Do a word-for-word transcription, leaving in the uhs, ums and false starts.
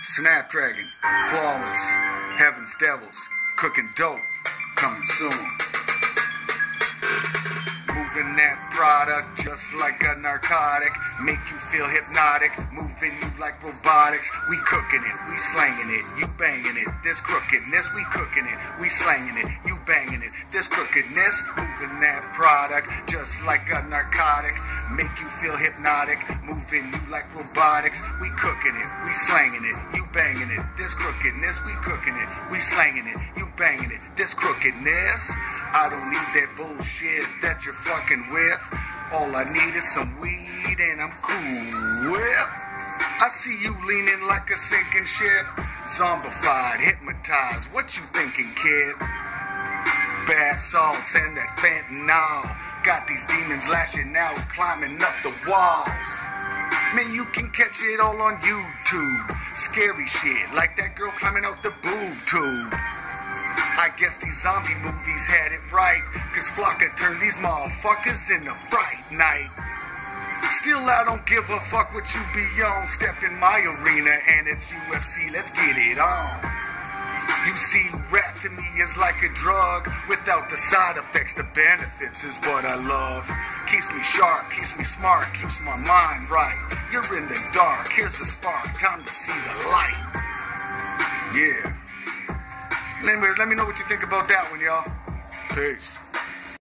Snapdragon, Flawless, Heaven's Devils, cooking dope, coming soon. Moving that product just like a narcotic, make you feel hypnotic, moving you like robotics. We cooking it, we slanging it, you banging it. This crookedness, we cooking it, we slanging it, you banging it. This crookedness, moving that product just like a narcotic, make you feel hypnotic, moving you like robotics. We cooking it, we slanging it, you banging it. This crookedness, we cooking it, we slanging it, you banging it. This crookedness, I don't need that bullshit that you're fucking with. All I need is some weed and I'm cool with. I see you leaning like a sinking ship, zombified, hypnotized. What you thinking, kid? Bath salts and that fentanyl got these demons lashing out, climbing up the walls. Man, you can catch it all on YouTube. Scary shit, like that girl climbing out the boob tube. I guess these zombie movies had it right, cause Flocka turned these motherfuckers into Fright Night. Still, I don't give a fuck what you be on. Step in my arena and it's U F C, let's get it on. You see, rap to me is like a drug. Without the side effects, the benefits is what I love. Keeps me sharp, keeps me smart, keeps my mind right. You're in the dark, here's a spark, time to see the light. Yeah. Anyways, let me know what you think about that one, y'all. Peace.